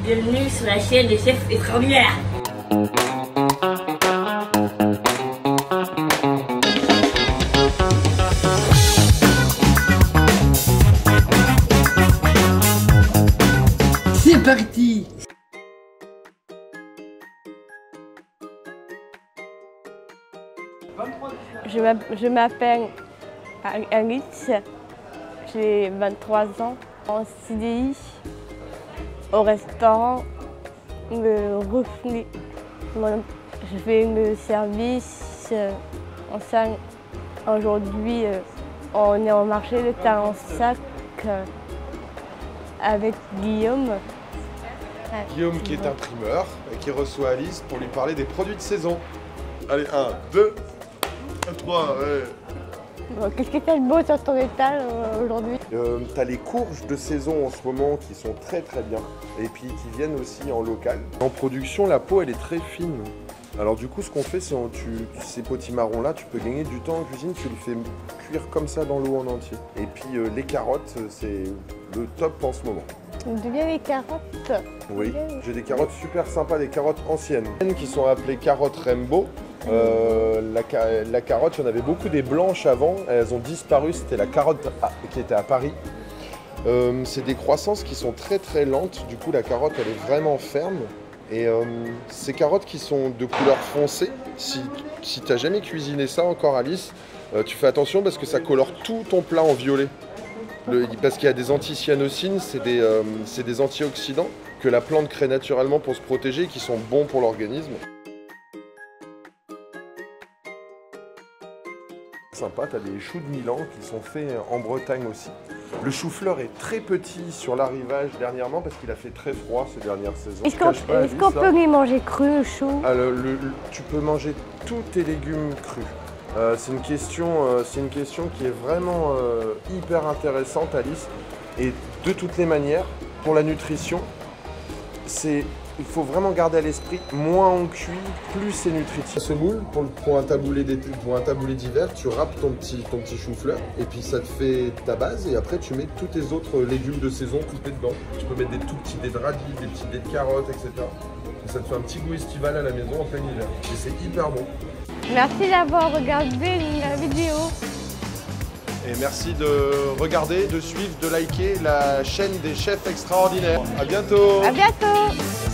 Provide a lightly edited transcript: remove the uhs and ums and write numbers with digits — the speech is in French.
Bienvenue sur la chaîne des chefs extraordinaires. C'est parti! Je m'appelle Alice, j'ai 23 ans, en CDI au restaurant Le Reflet. Je fais le service en salle. Aujourd'hui, on est au marché de Talensac avec Guillaume. Guillaume qui est imprimeur et qui reçoit Alice pour lui parler des produits de saison. Allez, 1, 2, 3, ouais. Bon, qu'est-ce que t'as de beau sur ton étal aujourd'hui? T'as les courges de saison en ce moment qui sont très bien et puis qui viennent aussi en local. En production, la peau elle est très fine. Alors du coup, ce qu'on fait, c'est ces potimarrons là, tu peux gagner du temps en cuisine, tu les fais cuire comme ça dans l'eau en entier. Et puis les carottes, c'est le top en ce moment. D'où viennent les carottes? Oui, j'ai des carottes super sympas, des carottes anciennes qui sont appelées carottes Rainbow. La carotte, il y en avait beaucoup des blanches avant, elles ont disparu, c'était la carotte qui était à Paris. C'est des croissances qui sont très lentes, du coup la carotte elle est vraiment ferme. Et ces carottes qui sont de couleur foncée, si tu n'as jamais cuisiné ça encore Alice, tu fais attention parce que ça colore tout ton plat en violet. Parce qu'il y a des anthocyanocines, c'est des antioxydants que la plante crée naturellement pour se protéger et qui sont bons pour l'organisme. Sympa, tu as des choux de Milan qui sont faits en Bretagne aussi. Le chou-fleur est très petit sur l'arrivage dernièrement parce qu'il a fait très froid ces dernières saisons. Est-ce qu'on peut les manger cru, le chou? Alors, tu peux manger tous tes légumes crus. C'est une question qui est vraiment hyper intéressante, Alice. Et de toutes les manières, pour la nutrition, il faut vraiment garder à l'esprit, moins on cuit, plus c'est nutritif. Ce moule, pour un taboulé d'hiver, tu râpes ton petit chou-fleur et puis ça te fait ta base et après tu mets tous tes autres légumes de saison coupés dedans. Tu peux mettre des tout petits dés de radis, des petits dés de carottes, etc. Et ça te fait un petit goût estival à la maison en plein hiver. Et c'est hyper bon. Merci d'avoir regardé la vidéo. Et merci de regarder, de suivre, de liker la chaîne des chefs extraordinaires. À bientôt. À bientôt.